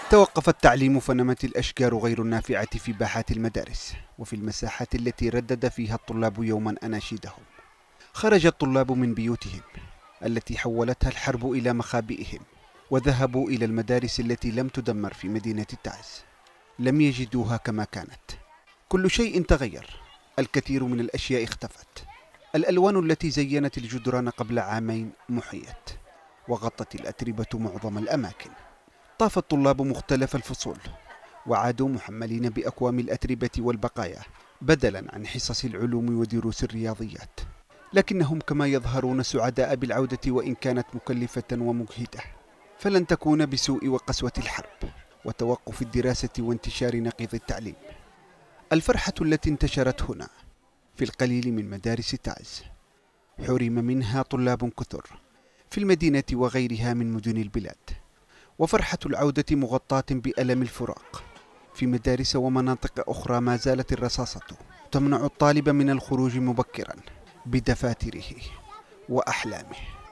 توقف التعليم فنمت الأشجار غير النافعة في باحات المدارس وفي المساحات التي ردد فيها الطلاب يوما أناشيدهم. خرج الطلاب من بيوتهم التي حولتها الحرب إلى مخابئهم وذهبوا إلى المدارس التي لم تدمر في مدينة تعز. لم يجدوها كما كانت، كل شيء تغير، الكثير من الأشياء اختفت. الألوان التي زينت الجدران قبل عامين محيت، وغطت الأتربة معظم الأماكن. طاف الطلاب مختلف الفصول وعادوا محملين بأكوام الأتربة والبقايا بدلا عن حصص العلوم ودروس الرياضيات، لكنهم كما يظهرون سعداء بالعودة وإن كانت مكلفة ومجهدة، فلن تكون بسوء وقسوة الحرب وتوقف الدراسة وانتشار نقيض التعليم. الفرحة التي انتشرت هنا في القليل من مدارس تعز حرم منها طلاب كثر في المدينة وغيرها من مدن البلاد، وفرحة العودة مغطاة بألم الفراق في مدارس ومناطق أخرى. ما زالت الرصاصة تمنع الطالب من الخروج مبكرا بدفاتره وأحلامه.